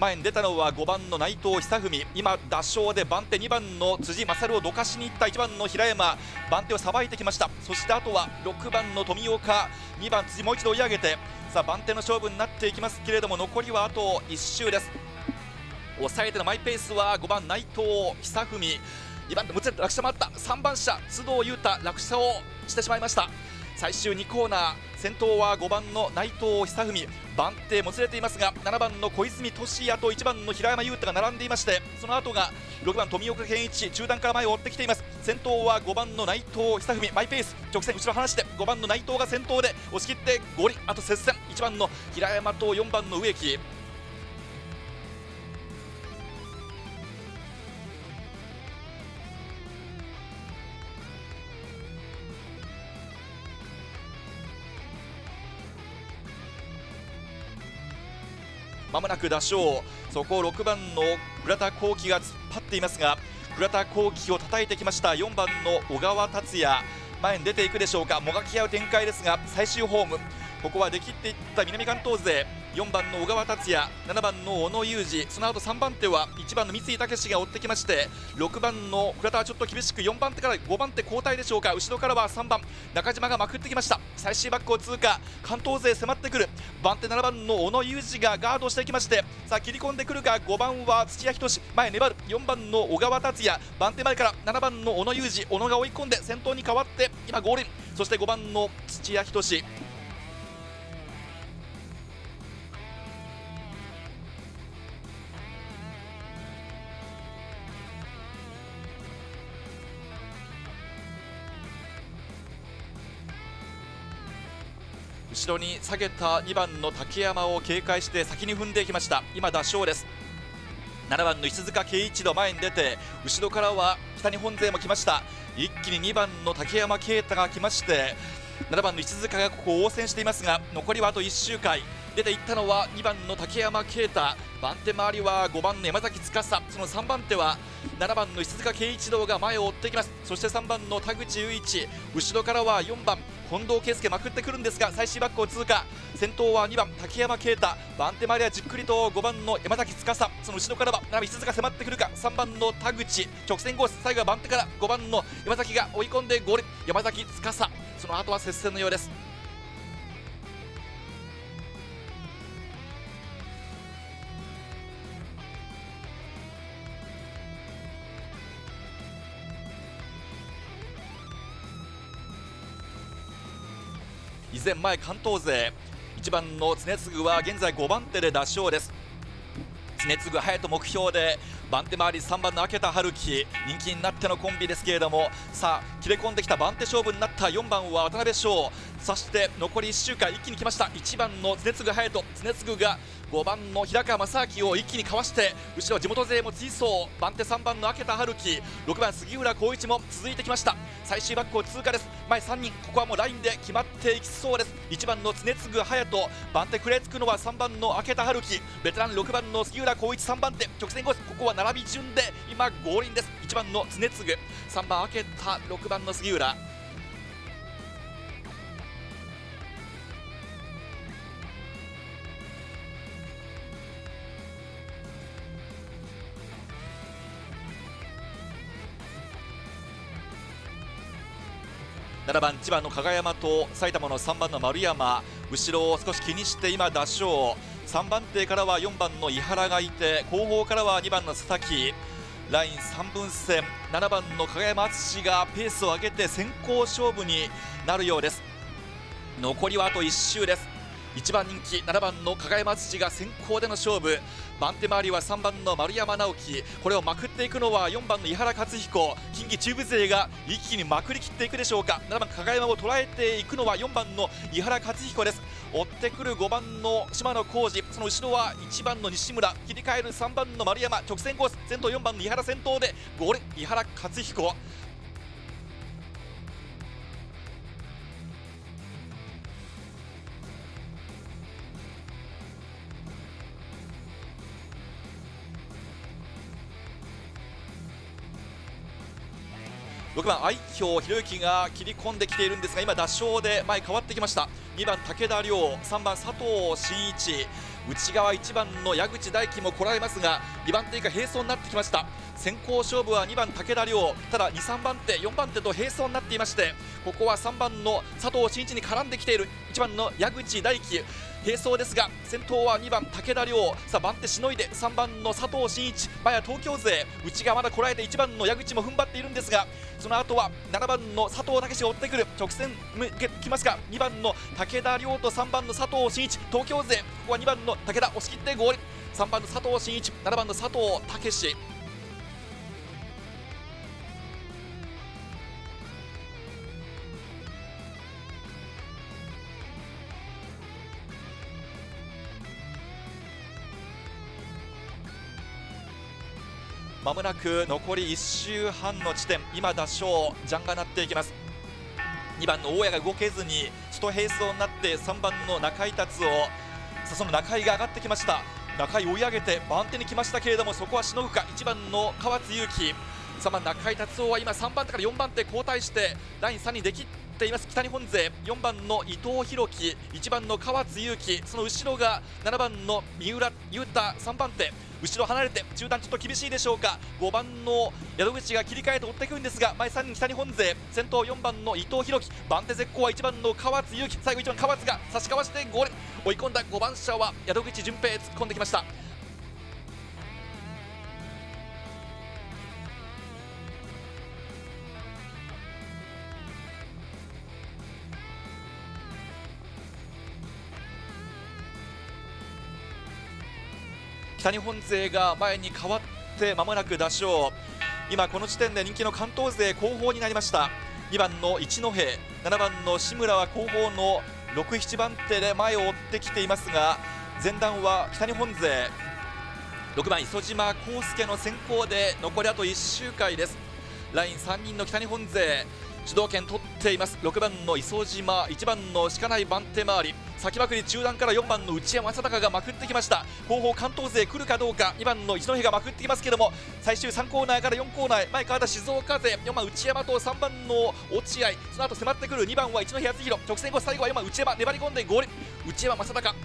前に出たのは5番の内藤久文、今脱勝で番手2番の辻勝をどかしにいった1番の平山、番手をさばいてきました。そしてあとは6番の富岡、2番辻もう一度追い上げて、さあ番手の勝負になっていきますけれども、残りはあと1周です。抑えてのマイペースは5番内藤久文、2番手もつれて落車もあった、3番車須藤裕太落車をしてしまいました。最終2コーナー、先頭は5番の内藤久文、番手もつれていますが、7番の小泉俊也と1番の平山裕太が並んでいまして、その後が6番富岡健一、中段から前を追ってきています。先頭は5番の内藤久文、マイペース直線後ろ離して5番の内藤が先頭で押し切って5輪、あと接戦、1番の平山と4番の植木。まもなく脱勝、そこを6番の倉田幸輝が突っ張っていますが、倉田幸輝を叩いてきました4番の小川達也、前に出ていくでしょうか。もがき合う展開ですが、最終ホーム、ここは出切っていった南関東勢、4番の小川達也、7番の小野裕二、その後3番手は1番の三井武が追ってきまして、6番の倉田はちょっと厳しく4番手から5番手交代でしょうか。後ろからは3番中島がまくってきました。最終バックを通過、関東勢迫ってくる、番手7番の小野裕二がガードしてきまして、さあ切り込んでくるが、5番は土屋仁、前粘る4番の小川達也、番手前から7番の小野裕二、小野が追い込んで先頭に変わって今ゴールイン、そして5番の土屋仁。後ろに下げた2番の竹山を警戒して先に踏んでいきました。今脱勝です。7番の石塚圭一の前に出て、後ろからは北日本勢も来ました。一気に2番の竹山啓太が来まして、7番の石塚がここを応戦していますが、残りはあと1周回、出ていったのは2番の竹山啓太、番手周りは5番の山崎司、その3番手は7番の石塚圭一郎が前を追っていきます。そして3番の田口雄一、後ろからは4番近藤圭介まくってくるんですが、最終バックを通過、先頭は2番竹山啓太、番手周りはじっくりと5番の山崎司、その後ろからは7番石塚迫ってくるか、3番の田口直線コース、最後は番手から5番の山崎が追い込んでゴール、山崎司、その後は接戦のようです。依然前関東勢、1番の常次は現在5番手で脱勝です。常次隼人目標で番手回り3番の明田春樹、人気になってのコンビですけれども、さあ切れ込んできた番手勝負になった4番は渡辺翔、そして残り1周回一気に来ました。1番の常次隼人、常次が5番の平川正明を一気にかわして、後ろ地元勢も追走、番手3番の明田春樹、6番杉浦浩一も続いてきました。最終バックを通過です。前3人、ここはもうラインで決まっていきそうです。1番の常次隼人、番手食らいつくのは3番の明田春樹、ベテラン6番の杉浦浩一3番手、直線コース、ここは並び順で今ゴールインです。1番の常次、3番明田、6番の杉浦。7番千葉の加賀山と埼玉の3番の丸山、後ろを少し気にして今脱勝。3番手からは4番の井原がいて、後方からは2番の佐々木、ライン3分線、7番の加賀山敦がペースを上げて先行勝負になるようです。残りはあと1周です。1番人気7番の加賀山敦が先行での勝負、番手回りは3番の丸山直樹、これをまくっていくのは4番の井原克彦、近畿中部勢が一気にまくりきっていくでしょうか。7番加賀山を捉えていくのは4番の井原克彦です。追ってくる5番の島野浩二、その後ろは1番の西村、切り替える3番の丸山、直線コース、先頭4番の井原先頭でゴール、井原克彦。6番愛兵博之が切り込んできているんですが、今脱勝で前変わってきました。2番武田亮、3番佐藤真一、 内側1番の矢口大輝もこらえますが、2番手以下並走になってきました。先行勝負は2番武田亮、ただ2、3番手、4番手と並走になっていまして、ここは3番の佐藤真一に絡んできている1番の矢口大輝、並走ですが先頭は2番武田亮、さあ番手しのいで3番の佐藤真一、前は東京勢、内側まだこらえて1番の矢口も踏ん張っているんですが、その後は7番の佐藤武史が追ってくる、直線向けきますが、2番の武田亮と3番の佐藤真一、東京勢、ここは2番の武田押し切ってゴール、3番の佐藤真一、7番の佐藤武史。まもなく残り1周半の地点、今打賞ジャンが鳴っていきます。2番の大谷が動けずに外並走になって3番の中井達夫、さあその中井が上がってきました。中井追い上げて番手に来ましたけれども、そこはしのぐか。1番の川津裕樹、3番中井達夫は今3番手から4番手交代してライン3にできています。北日本勢4番の伊藤弘樹、1番の川津裕樹、その後ろが7番の三浦雄太、3番手後ろ離れて中段ちょっと厳しいでしょうか。5番の宿口が切り替えて追ってくるんですが、前3人北日本勢、先頭4番の伊藤弘樹、番手絶好は1番の川津裕樹、最後1番川津が差しかわしてゴール、追い込んだ5番車は宿口純平突っ込んできました。北日本勢が前に変わって間もなく打賞、今この時点で人気の関東勢後方になりました。2番の一戸、7番の志村は後方の6、7番手で前を追ってきていますが、前段は北日本勢6番磯島康介の先行で残りあと1周回です。ライン3人の北日本勢主導権取っています。6番の磯島、1番の鹿内番手回り、先まくり中段から4番の内山正隆がまくってきました。後方関東勢来るかどうか、2番の一戸がまくってきますけども、最終3コーナーから4コーナーへ前から静岡勢、4番内山と3番の落合、その後迫ってくる2番は一戸康弘、直線後最後は4番内山粘り込んでゴール、内山正隆。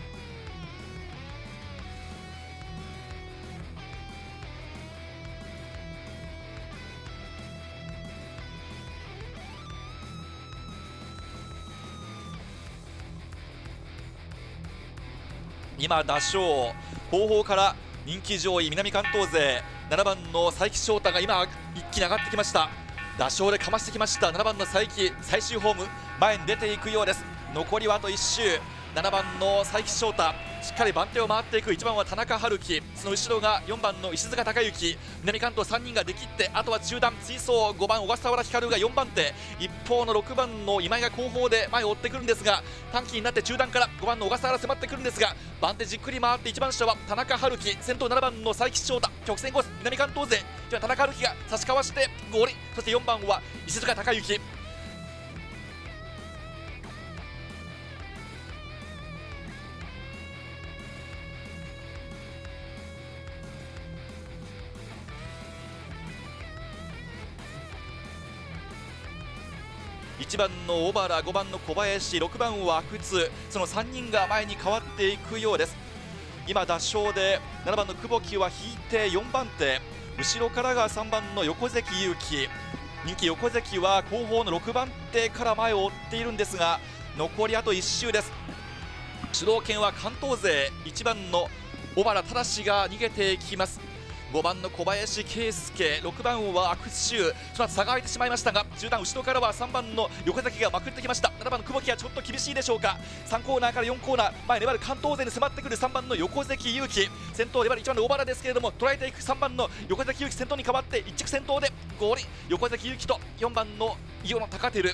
今打賞後方から人気上位南関東勢7番の佐伯翔太が今一気に上がってきました。打賞でかましてきました。7番の佐伯、最終ホーム前に出ていくようです。残りはあと1周。7番の佐伯翔太しっかり番手を回っていく。1番は田中春樹、その後ろが4番の石塚孝之、南関東3人が出きって、あとは中段追走5番小笠原光が4番手、一方の6番の今井が後方で前を追ってくるんですが、短期になって中段から5番の小笠原迫ってくるんですが、番手じっくり回って1番下は田中春樹、先頭7番の佐伯翔太、直線コース南関東勢田中春樹が差し交わしてゴール、そして4番は石塚孝之。1番の小原、5番の小林、6番は阿久津、その3人が前に変わっていくようです。今打賞で7番の久保木は引いて4番手、後ろからが3番の横関裕樹、人気横関は後方の6番手から前を追っているんですが、残りあと1周です。主導権は関東勢、1番の小原忠が逃げていきます。5番の小林圭介、6番は阿久津修、その後差が開いてしまいましたが、中段後ろからは3番の横崎がまくってきました。7番の久保木はちょっと厳しいでしょうか。3コーナーから4コーナー前粘る関東勢に迫ってくる3番の横関裕樹、先頭粘る1番の小原ですけれども捉えていく3番の横崎裕樹、先頭に変わって一着先頭でゴール、横崎裕樹と4番の伊予野貴輝。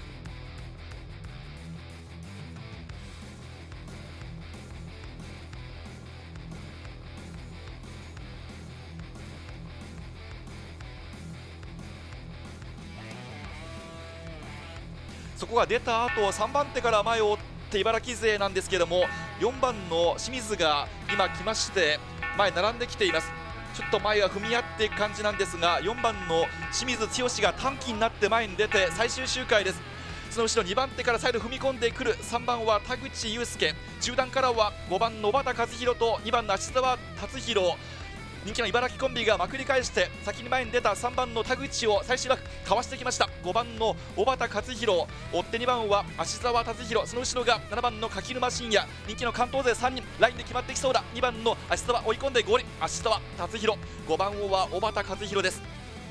そこが出た後3番手から前を追って茨城勢なんですけども、4番の清水が今来まして前並んできています。ちょっと前は踏み合っていく感じなんですが、4番の清水剛が短期になって前に出て最終周回です。 その後ろ2番手から再度踏み込んでくる3番は田口祐介、中段からは5番の小畑和弘と2番の芦澤達弘、人気の茨城コンビがまくり返して先に前に出た3番の田口を最終枠かわしてきました。5番の小畑和弘、追って2番は芦澤達弘、その後ろが7番の柿沼信也、人気の関東勢3人ラインで決まってきそうだ。2番の芦澤追い込んで合輪、芦澤達弘、5番は小畑和弘です。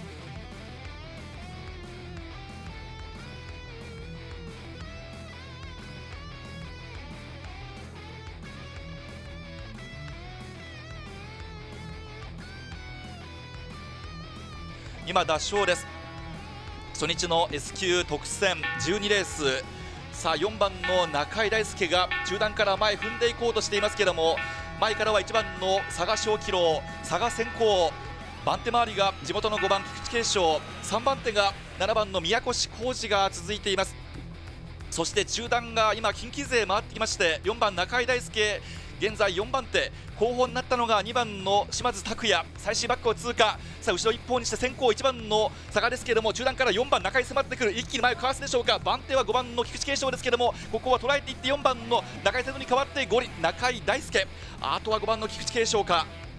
今脱走です。初日の S 級特選12レース、さあ4番の中井大輔が中段から前踏んでいこうとしていますけれども、前からは1番の佐賀小輝郎、佐賀先行、番手回りが地元の5番菊池慶翔、3番手が7番の宮越浩二が続いています。そして中段が今近畿勢回ってきまして、4番中井大輔現在4番手、後方になったのが2番の島津拓也、最終バックを通過。さあ後ろ一方にして先行1番の佐賀ですけれども、中段から4番中井迫ってくる、一気に前をかわすでしょうか。番手は5番の菊池慶翔ですけれども、ここは捉えていって4番の中井瀬戸に代わって5輪中井大輔、あとは5番の菊池慶翔か。